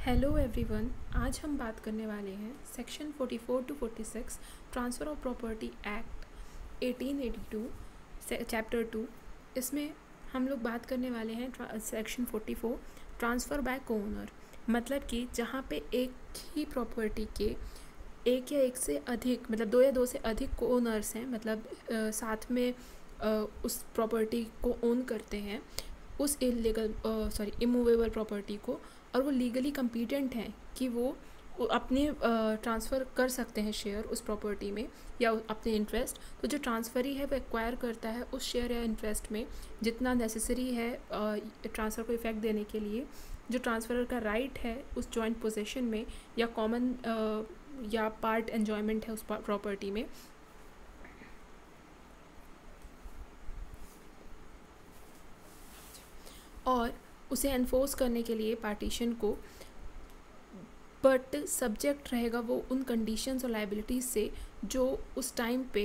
Hello everyone, आज हम बात करने वाले हैं section 44 to 46 transfer of property act 1882 chapter 2। इसमें हम लोग बात करने वाले हैं सेक्शन 44 ट्रांसफ़र बाय को-ओनर। मतलब कि जहाँ पे एक ही प्रॉपर्टी के एक या एक से अधिक मतलब दो या दो से अधिक को-ओनर्स हैं, मतलब साथ में उस प्रॉपर्टी को ओन करते हैं, उस इमूवेबल प्रॉपर्टी को, और वो लीगली कम्पीटेंट हैं कि वो अपने ट्रांसफ़र कर सकते हैं शेयर उस प्रॉपर्टी में या अपने इंटरेस्ट। तो जो ट्रांसफ़री है वो एक्वायर करता है उस शेयर या इंटरेस्ट में जितना नेसेसरी है ट्रांसफ़र को इफ़ेक्ट देने के लिए। जो ट्रांसफ़रर का राइट है उस जॉइंट पोजीशन में या कॉमन या पार्ट एन्जॉयमेंट है उस प्रॉपर्टी में। और उसे एनफोर्स करने के लिए पार्टीशन को, बट सब्जेक्ट रहेगा वो उन कंडीशंस और लाइबिलिटीज़ से जो उस टाइम पे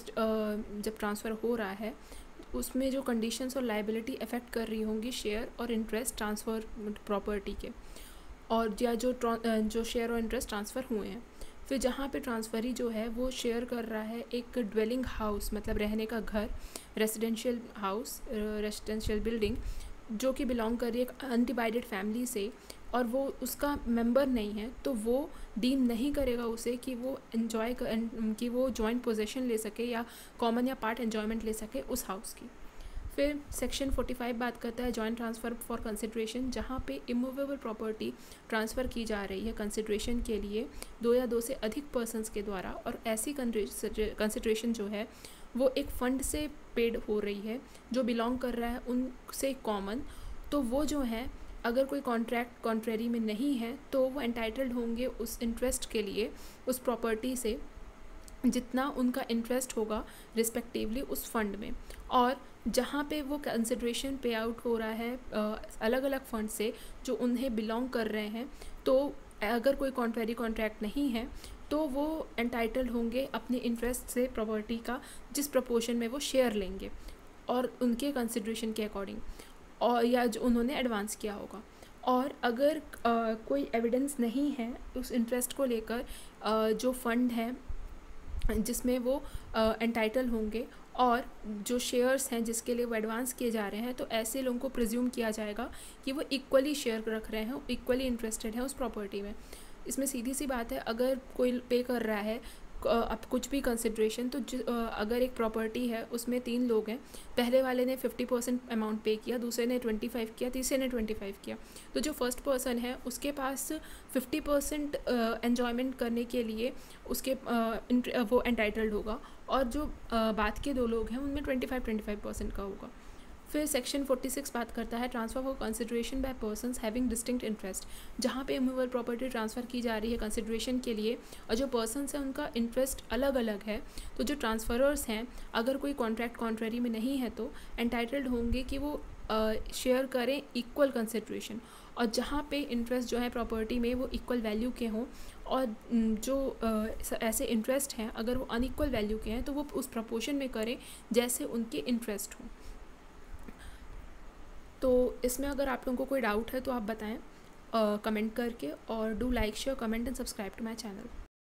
जब ट्रांसफ़र हो रहा है उसमें जो कंडीशंस और लाइबिलिटी अफेक्ट कर रही होंगी शेयर और इंटरेस्ट ट्रांसफ़र प्रॉपर्टी के, और या जो शेयर और इंटरेस्ट ट्रांसफ़र हुए हैं। फिर जहाँ पे ट्रांसफ़री जो है वो शेयर कर रहा है एक ड्वेलिंग हाउस, मतलब रहने का घर, रेजिडेंशियल हाउस, रेजिडेंशियल बिल्डिंग, जो कि बिलोंग कर रही है एक अनडिवाइडेड फैमिली से, और वो उसका मेंबर नहीं है, तो वो डीम नहीं करेगा उसे कि वो कि वो जॉइंट पोजीशन ले सके या कॉमन या पार्ट एन्जॉयमेंट ले सके उस हाउस की। फिर सेक्शन 45 बात करता है जॉइंट ट्रांसफ़र फॉर कंसिडरेशन, जहाँ पे इमूवेबल प्रॉपर्टी ट्रांसफ़र की जा रही है कंसिडरेशन के लिए दो या दो से अधिक पर्सन्स के द्वारा, और ऐसी कंसिडरेशन जो है वो एक फ़ंड से पेड हो रही है जो बिलोंग कर रहा है उनसे कॉमन। तो वो जो है अगर कोई कॉन्ट्रैक्ट कॉन्ट्रेरी में नहीं है तो वो एंटाइटल्ड होंगे उस इंटरेस्ट के लिए उस प्रॉपर्टी से जितना उनका इंटरेस्ट होगा रिस्पेक्टिवली उस फंड में। और जहाँ पे वो कंसिडरेशन पे आउट हो रहा है अलग अलग फंड से जो उन्हें बिलोंग कर रहे हैं, तो अगर कोई कॉन्ट्रेरी कॉन्ट्रैक्ट नहीं है तो वो एंटाइटल्ड होंगे अपने इंटरेस्ट से प्रॉपर्टी का जिस प्रपोर्शन में वो शेयर लेंगे और उनके कंसिडरेशन के अकॉर्डिंग, और या जो उन्होंने एडवांस किया होगा। और अगर कोई एविडेंस नहीं है उस इंटरेस्ट को लेकर जो फंड है जिसमें वो एंटाइटल होंगे और जो शेयर्स हैं जिसके लिए वो एडवांस किए जा रहे हैं, तो ऐसे लोगों को प्रिज्यूम किया जाएगा कि वो इक्वली शेयर रख रहे हैं, इक्वली इंटरेस्टेड हैं उस प्रॉपर्टी में। इसमें सीधी सी बात है, अगर कोई पे कर रहा है अब कुछ भी कंसिडरेशन, तो अगर एक प्रॉपर्टी है उसमें 3 लोग हैं, पहले वाले ने 50% अमाउंट पे किया, दूसरे ने 25 किया, तीसरे ने 25 किया, तो जो फर्स्ट पर्सन है उसके पास 50% एन्जॉयमेंट करने के लिए उसके वो एंटाइटल्ड होगा, और जो बाद के 2 लोग हैं उनमें 25% का होगा। फिर सेक्शन 46 बात करता है transfer for consideration by persons having distinct interest, जहाँ पे इमूवेबल प्रॉपर्टी ट्रांसफ़र की जा रही है कंसिडरेशन के लिए और जो पर्सन्स हैं उनका इंटरेस्ट अलग अलग है, तो जो ट्रांसफरर्स हैं अगर कोई कॉन्ट्रैक्ट कॉन्ट्रेरी में नहीं है तो एंटाइटल्ड होंगे कि वो शेयर करें इक्वल कंसिडरेशन, और जहाँ पे इंटरेस्ट जो है प्रॉपर्टी में वो इक्वल वैल्यू के हों, और जो ऐसे इंटरेस्ट हैं अगर वो अनइक्वल वैल्यू के हैं तो वो उस प्रपोर्शन में करें जैसे उनके इंटरेस्ट हों। तो इसमें अगर आप लोगों को कोई डाउट है तो आप बताएं कमेंट करके, और do like share comment and subscribe to my channel.